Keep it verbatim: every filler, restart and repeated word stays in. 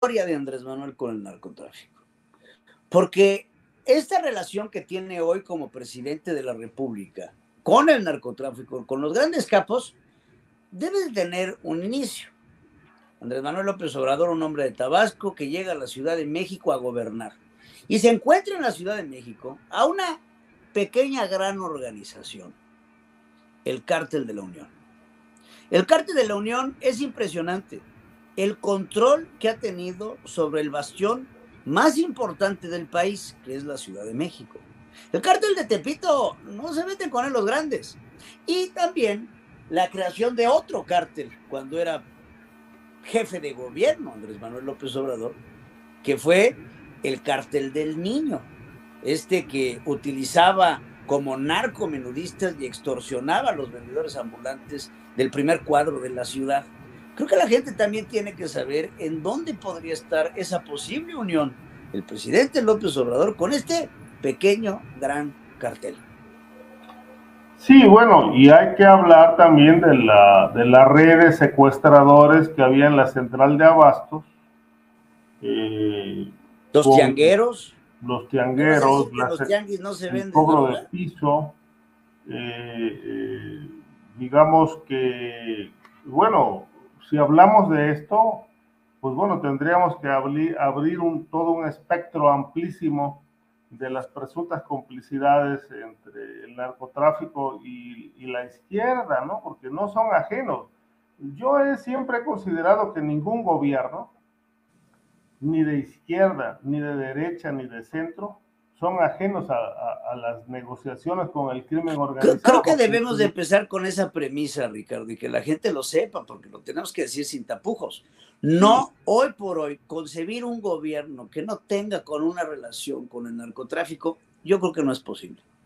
historia de Andrés Manuel con el narcotráfico. Porque esta relación que tiene hoy como presidente de la República con el narcotráfico, con los grandes capos, debe de tener un inicio. Andrés Manuel López Obrador, un hombre de Tabasco que llega a la Ciudad de México a gobernar. Y se encuentra en la Ciudad de México a una pequeña gran organización, el Cártel de la Unión. El Cártel de la Unión es impresionante. El control que ha tenido sobre el bastión más importante del país, que es la Ciudad de México. El Cártel de Tepito no se meten con él los grandes. Y también la creación de otro cártel cuando era jefe de gobierno Andrés Manuel López Obrador, que fue el Cártel del Niño, este que utilizaba como narcomenudistas y extorsionaba a los vendedores ambulantes del primer cuadro de la ciudad. Creo que la gente también tiene que saber en dónde podría estar esa posible unión del presidente López Obrador con este pequeño, gran cartel. Sí, bueno, y hay que hablar también de la, de la red de secuestradores que había en la central de abastos. Eh, los tiangueros. Los tiangueros, la, los tianguis no se el venden cobro droga. de piso. Eh, eh, digamos que, bueno, si hablamos de esto, pues bueno, tendríamos que abrir, abrir un, todo un espectro amplísimo de las presuntas complicidades entre el narcotráfico y, y la izquierda, ¿no? Porque no son ajenos. Yo he siempre considerado que ningún gobierno, ni de izquierda, ni de derecha, ni de centro, son ajenos a, a, a las negociaciones con el crimen organizado. Creo, creo que debemos de empezar con esa premisa, Ricardo, y que la gente lo sepa, porque lo tenemos que decir sin tapujos. No, hoy por hoy, concebir un gobierno que no tenga con una relación con el narcotráfico, yo creo que no es posible.